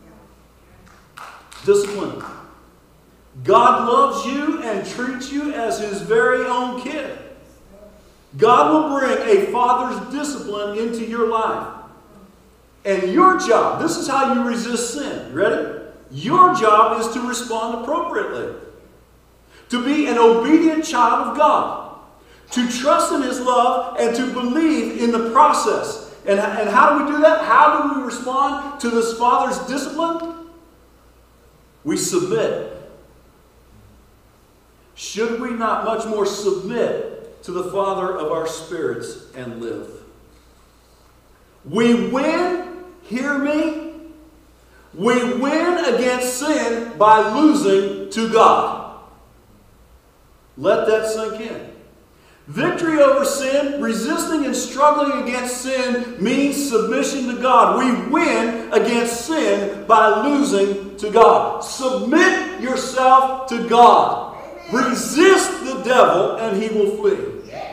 Discipline. God loves you and treats you as his very own kid. God will bring a father's discipline into your life. And your job, this is how you resist sin. You ready? Your job is to respond appropriately. To be an obedient child of God. To trust in his love and to believe in the process. And, and how do we do that? How do we respond to this father's discipline? We submit. Should we not much more submit to the Father of our spirits and live? We win, hear me, we win against sin by losing to God. Let that sink in. Victory over sin, resisting and struggling against sin, means submission to God. We win against sin by losing to God. Submit yourself to God. Resist the devil and he will flee.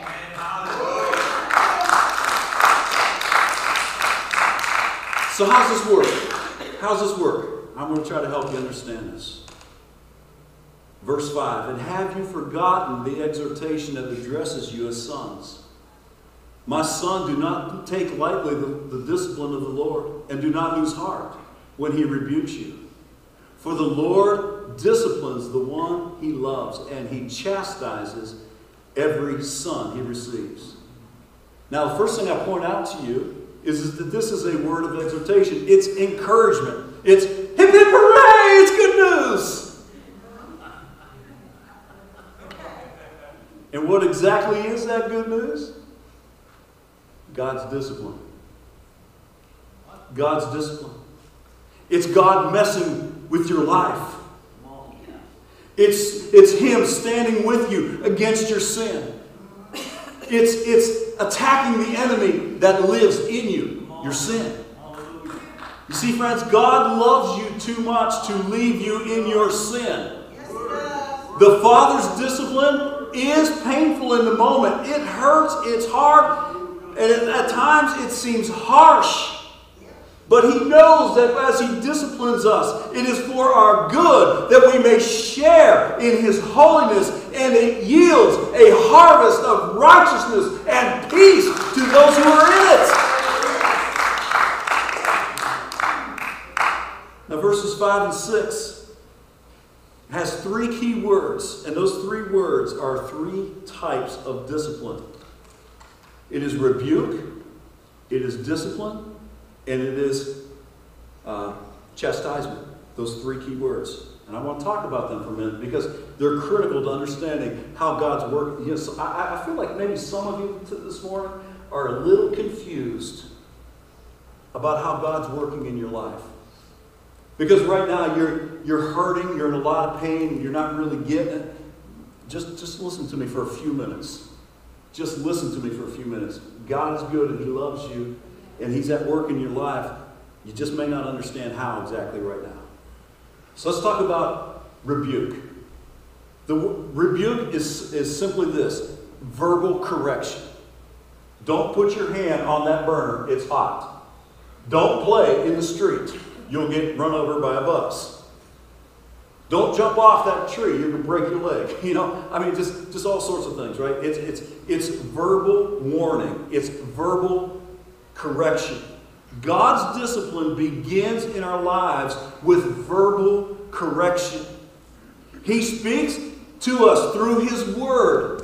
So how's this work? How's this work? I'm going to try to help you understand this. Verse five, and have you forgotten the exhortation that addresses you as sons? My son, do not take lightly the, the discipline of the Lord, and do not lose heart when he rebukes you. For the Lord disciplines the one he loves, and he chastises every son he receives. Now, the first thing I point out to you is, is that this is a word of exhortation. It's encouragement. It's hip hip hooray! It's good news! And what exactly is that good news? God's discipline. God's discipline. It's God messing with your life. It's, it's him standing with you against your sin. It's, it's attacking the enemy that lives in you, your sin. You see, friends, God loves you too much to leave you in your sin. The Father's discipline is painful in the moment. It hurts, it's hard, and at times it seems harsh. But He knows that as He disciplines us, it is for our good, that we may share in His holiness, and it yields a harvest of righteousness and peace to those who are in it. Now verses five and six has three key words, and those three words are three types of discipline. It is rebuke, it is discipline, and it is uh, chastisement. Those three key words. And I want to talk about them for a minute because they're critical to understanding how God's work. You know, so I, I feel like maybe some of you this morning are a little confused about how God's working in your life. Because right now you're you're hurting, you're in a lot of pain, you're not really getting it. Just, just listen to me for a few minutes. Just listen to me for a few minutes. God is good and He loves you, and He's at work in your life. You just may not understand how exactly right now. So let's talk about rebuke. The w- rebuke is, is simply this: verbal correction. Don't put your hand on that burner, it's hot. Don't play in the street. You'll get run over by a bus. Don't jump off that tree, you're going to break your leg. You know, I mean, just, just all sorts of things, right? It's, it's, it's verbal warning. It's verbal correction. God's discipline begins in our lives with verbal correction. He speaks to us through His Word,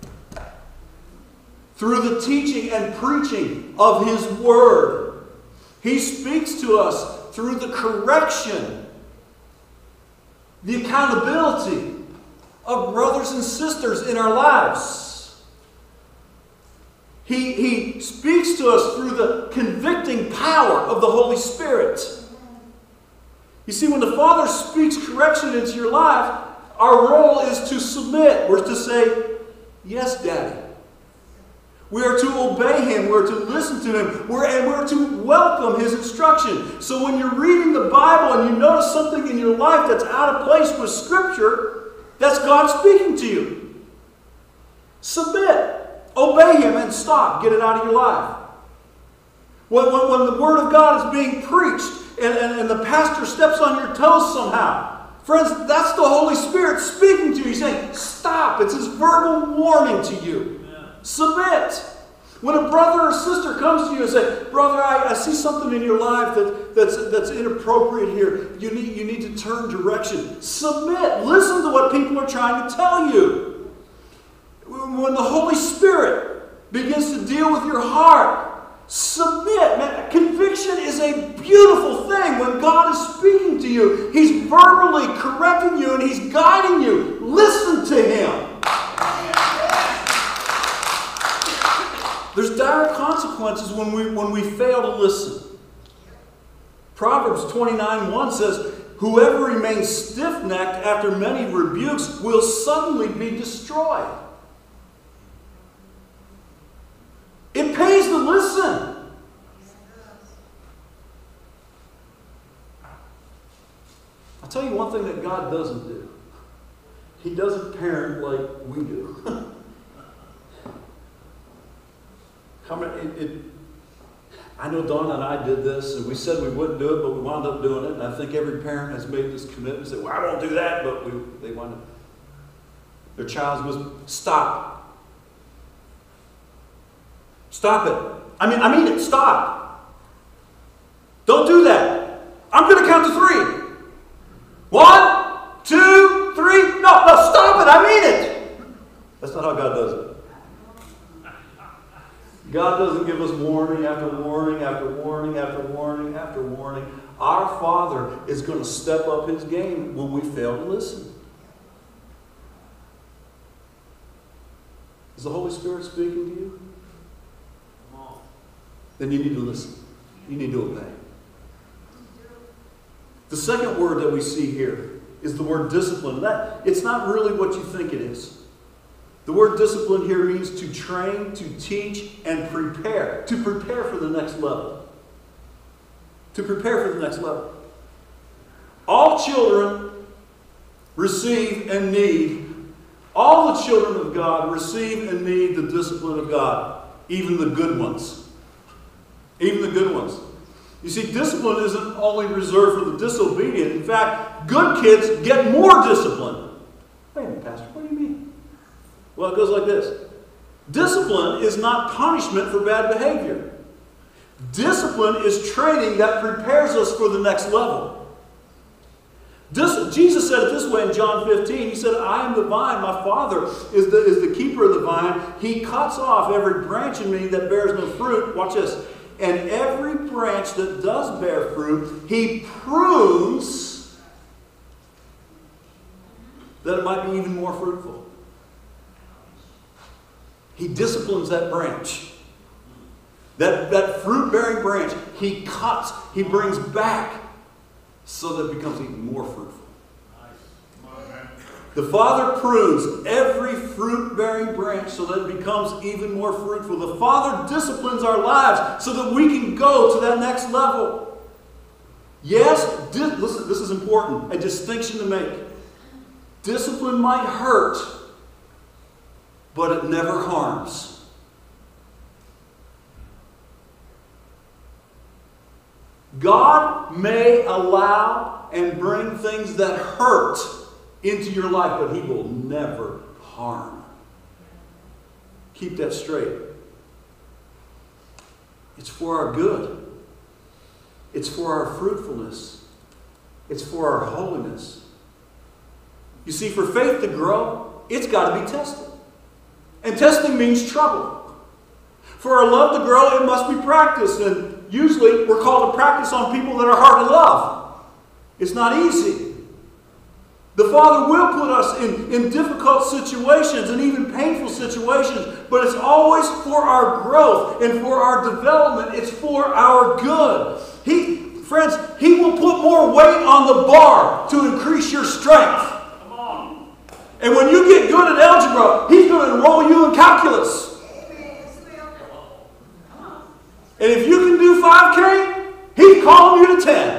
through the teaching and preaching of His Word. He speaks to us through the correction, the accountability of brothers and sisters in our lives. He, he speaks to us through the convicting power of the Holy Spirit. You see, when the Father speaks correction into your life, our role is to submit. We're to say, yes, Daddy. We are to obey Him. We're to listen to Him. We're, and we're to welcome His instruction. So when you're reading the Bible and you notice something in your life that's out of place with Scripture, that's God speaking to you. Submit. Obey Him and stop. Get it out of your life. When, when, when the Word of God is being preached and, and, and the pastor steps on your toes somehow, friends, that's the Holy Spirit speaking to you. He's saying, stop. It's His verbal warning to you. Submit. When a brother or sister comes to you and says, brother, I, I see something in your life that, that's, that's inappropriate here. You need, you need to turn direction. Submit. Listen to what people are trying to tell you. When the Holy Spirit begins to deal with your heart, submit. Man, conviction is a beautiful thing when God is speaking to you. He's verbally correcting you and He's guiding you. Listen to Him. There's dire consequences when we, when we fail to listen. Proverbs twenty-nine one says, whoever remains stiff-necked after many rebukes will suddenly be destroyed. It pays to listen. I'll tell you one thing that God doesn't do. He doesn't parent like we do. How many, it, it, I know Donna and I did this, and we said we wouldn't do it, but we wound up doing it. And I think every parent has made this commitment and said, well, I won't do that, but we, they wound up. Their child was, stop. Stop it. I mean, I mean it, stop. Don't do that. I'm going to count to three. One, two, three. No, no, stop it. I mean it. That's not how God does it. God doesn't give us warning after warning after warning after warning after warning. Our Father is going to step up His game when we fail to listen. Is the Holy Spirit speaking to you? Then you need to listen. You need to obey. The second word that we see here is the word discipline. That, it's not really what you think it is. The word discipline here means to train, to teach, and prepare. To prepare for the next level. To prepare for the next level. All children receive and need All the children of God receive and need the discipline of God, even the good ones. Even the good ones. You see, discipline isn't only reserved for the disobedient. In fact, good kids get more discipline. Wait a minute, Pastor, what do you mean? Well, it goes like this. Discipline is not punishment for bad behavior. Discipline is training that prepares us for the next level. Dis- Jesus said it this way in John fifteen. He said, I am the vine. My Father is the, is the keeper of the vine. He cuts off every branch in me that bears no fruit. Watch this. And every branch that does bear fruit, he prunes that it might be even more fruitful. He disciplines that branch. That, that fruit-bearing branch, he cuts, he brings back so that it becomes even more fruitful. The Father prunes every fruit-bearing branch so that it becomes even more fruitful. The Father disciplines our lives so that we can go to that next level. Yes, di- listen, this is important, a distinction to make. Discipline might hurt, but it never harms. God may allow and bring things that hurt into your life, but he will never harm. Keep that straight. It's for our good. It's for our fruitfulness. It's for our holiness. You see, for faith to grow, it's got to be tested. And testing means trouble. For our love to grow, it must be practiced. And usually we're called to practice on people that are hard to love. It's not easy. The Father will put us in, in difficult situations and even painful situations, but it's always for our growth and for our development. It's for our good. He, friends, He will put more weight on the bar to increase your strength. Come on. And when you get good at algebra, He's going to enroll you in calculus. And if you can do five K, He's calling you to ten.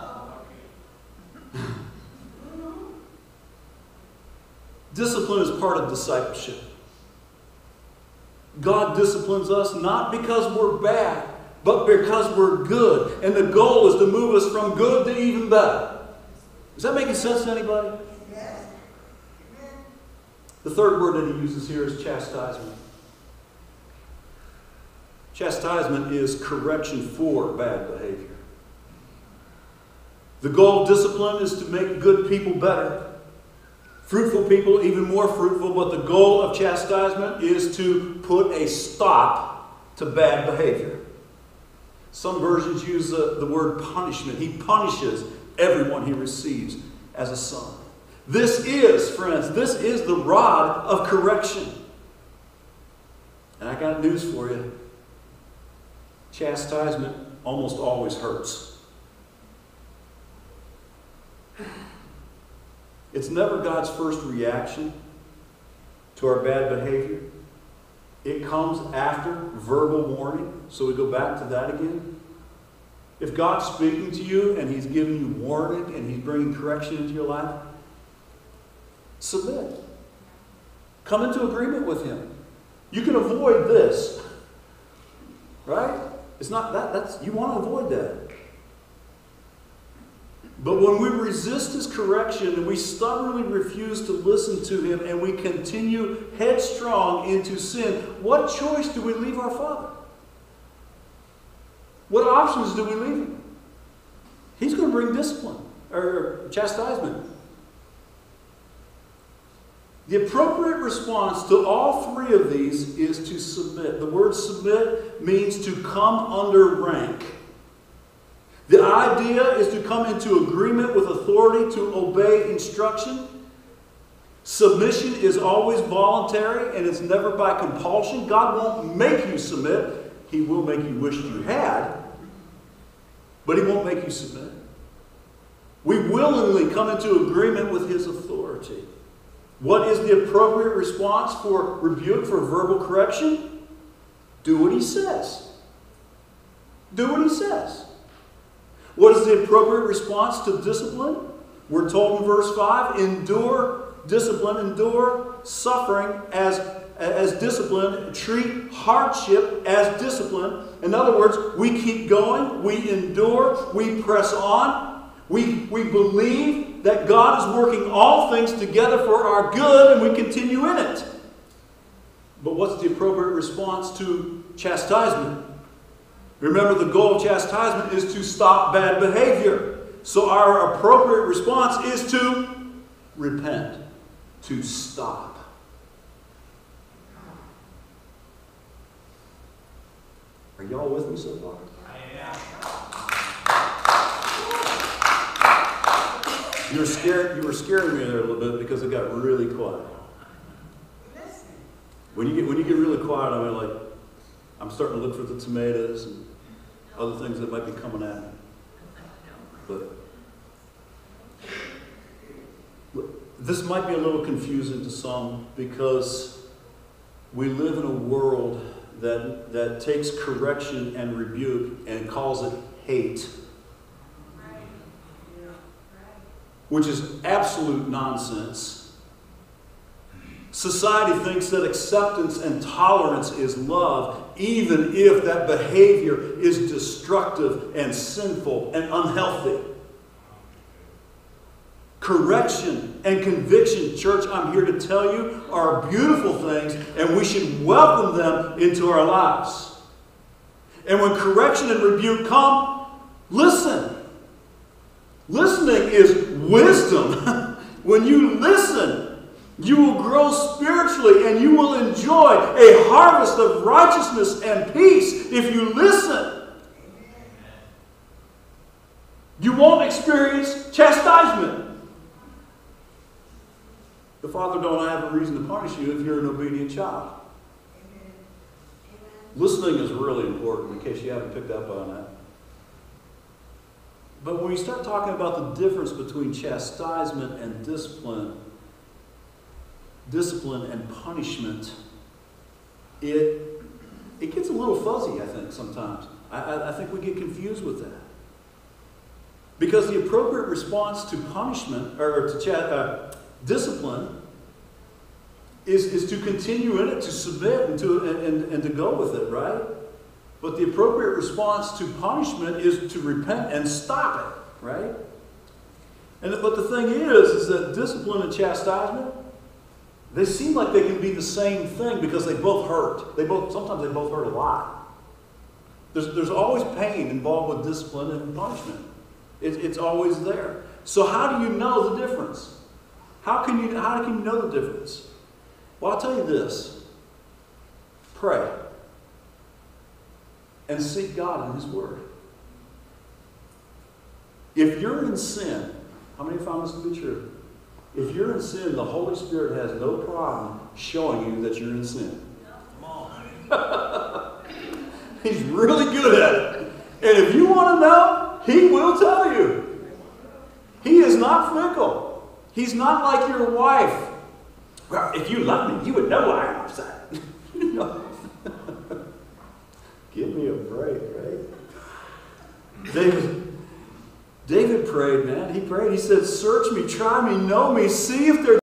Discipline is part of discipleship. God disciplines us not because we're bad, but because we're good. And the goal is to move us from good to even better. Is that making sense to anybody? Yes. The third word that he uses here is chastisement. Chastisement is correction for bad behavior. The goal of discipline is to make good people better. Fruitful people even more fruitful, but the goal of chastisement is to put a stop to bad behavior. Some versions use the, the word punishment. He punishes everyone he receives as a son. This is, friends, this is the rod of correction. And I got news for you. Chastisement almost always hurts. It's never God's first reaction to our bad behavior. It comes after verbal warning. So we go back to that again. If God's speaking to you and He's giving you warning and He's bringing correction into your life, submit. Come into agreement with Him. You can avoid this. Right? It's not that. That's, you want to avoid that. But when we resist His correction and we stubbornly refuse to listen to Him and we continue headstrong into sin, what choice do we leave our Father? What options do we leave Him? He's going to bring discipline or chastisement. The appropriate response to all three of these is to submit. The word submit means to come under rank. The idea is to come into agreement with authority, to obey instruction. Submission is always voluntary and it's never by compulsion. God won't make you submit. He will make you wish you had, but He won't make you submit. We willingly come into agreement with His authority. What is the appropriate response for rebuke, for verbal correction? Do what He says. Do what He says. What is the appropriate response to discipline? We're told in verse five, endure discipline, endure suffering as, as discipline, treat hardship as discipline. In other words, we keep going, we endure, we press on, we, we believe that God is working all things together for our good, and we continue in it. But what's the appropriate response to chastisement? Remember, the goal of chastisement is to stop bad behavior. So our appropriate response is to repent, to stop. Are y'all with me so far? You were scared. You were scaring me there a little bit because it got really quiet. When you get when you get really quiet, I mean, like I'm starting to look for the tomatoes and other things that might be coming at me. But this might be a little confusing to some because we live in a world that that takes correction and rebuke and calls it hate. Which is absolute nonsense. Society thinks that acceptance and tolerance is love, even if that behavior is destructive and sinful and unhealthy. Correction and conviction, church, I'm here to tell you, are beautiful things, and we should welcome them into our lives. And when correction and rebuke come, listen. Listening is wisdom. When you listen, you will grow spiritually and you will enjoy a harvest of righteousness and peace if you listen. You won't experience chastisement. The Father don't have a reason to punish you if you're an obedient child. Listening is really important, in case you haven't picked up on that. But when we start talking about the difference between chastisement and discipline, discipline and punishment, it, it gets a little fuzzy, I think, sometimes. I, I, I think we get confused with that. Because the appropriate response to punishment, or to cha- uh, discipline, is, is to continue in it, to submit, and to, and, and, and to go with it, right? But the appropriate response to punishment is to repent and stop it, right? And but the thing is, is that discipline and chastisement, they seem like they can be the same thing because they both hurt. They both sometimes they both hurt a lot. There's there's always pain involved with discipline and punishment. It, it's always there. So how do you know the difference? How can you how can you know the difference? Well, I'll tell you this. Pray. And seek God in His Word. If you're in sin, how many found this to be true? If you're in sin, the Holy Spirit has no problem showing you that you're in sin. Come on. He's really good at it. And if you want to know, He will tell you. He is not fickle. He's not like your wife. Well, if you love me, you would know I'm upset. You know? Give me a break, right? David, David prayed, man. He prayed. He said, search me, try me, know me, see if there